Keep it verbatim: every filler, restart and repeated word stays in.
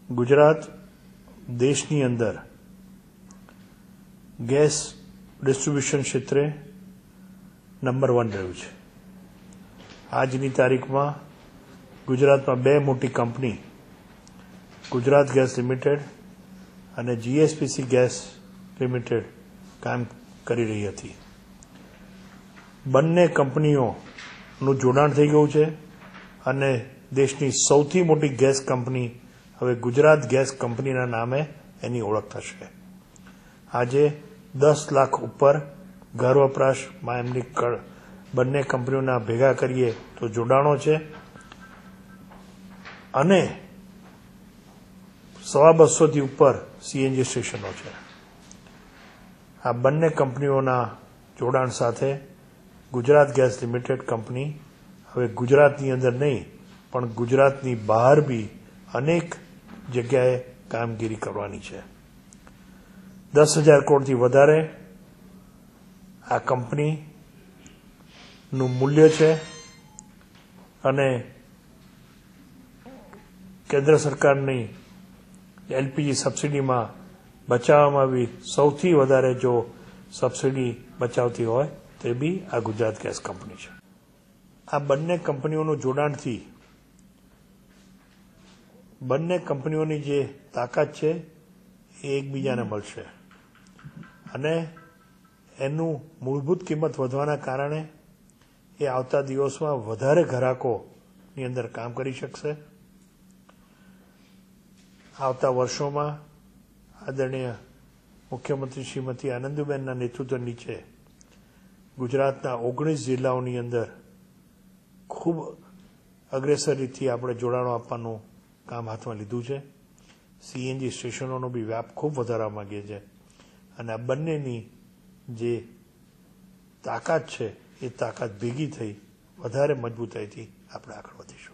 ગુજરાત દેશની અંદર gas distribution ક્ષેત્રે નંબર વન રહ્યું છે. આજની તારીખમાં ગુજરાતમાં બે મોટી કંપની ગુજરાત ગેસ લિમિટેડ અને જીએસપીસી ગેસ લિમિટેડ કામ કરી રહી હતી. બંને કંપનીઓનું જોડાણ થઈ ગયું છે અને દેશની સૌથી મોટી ગેસ કંપની હવે ગુજરાત ગેસ કંપનીના નામે એની ઓળખ થશે. આજે દસ લાખ ઉપર ઘર વપરાશમાં એમની બંને કંપનીઓના ભેગા કરીએ તો જોડાણો છે અને સવા બસોથી ઉપર સીએનજી સ્ટેશનો છે. આ બંને કંપનીઓના જોડાણ સાથે ગુજરાત ગેસ લિમિટેડ કંપની હવે ગુજરાતની અંદર નહીં પણ ગુજરાતની બહાર બી અનેક જગ્યાએ કામગીરી કરવાની છે. દસ હજાર કરોડથી વધારે આ કંપનીનું મૂલ્ય છે અને કેન્દ્ર સરકારની એલપીજી સબસિડીમાં બચાવવામાં આવી સૌથી વધારે જો સબસિડી બચાવતી હોય તે બી આ ગુજરાત ગેસ કંપની છે. આ બંને કંપનીઓનું જોડાણથી બંને કંપનીઓની જે તાકાત છે એ એકબીજાને મળશે અને એનું મૂળભૂત કિંમત વધવાના કારણે એ આવતા દિવસમાં વધારે ગ્રાહકોની અંદર કામ કરી શકશે. આવતા વર્ષોમાં આદરણીય મુખ્યમંત્રી શ્રીમતી આનંદીબેનના નેતૃત્વ નીચે ગુજરાતના ઓગણીસ જિલ્લાઓની અંદર ખૂબ અગ્રેસર રીતથી આપણે જોડાણો આપવાનું કામ હાથમાં લીધું છે. સીએનજી સ્ટેશનોનો બી વ્યાપ ખૂબ વધારવા માંગીએ છીએ અને આ બંનેની જે તાકાત છે એ તાકાત ભેગી થઈ વધારે મજબૂતાઈથી આપણે આગળ વધીશું.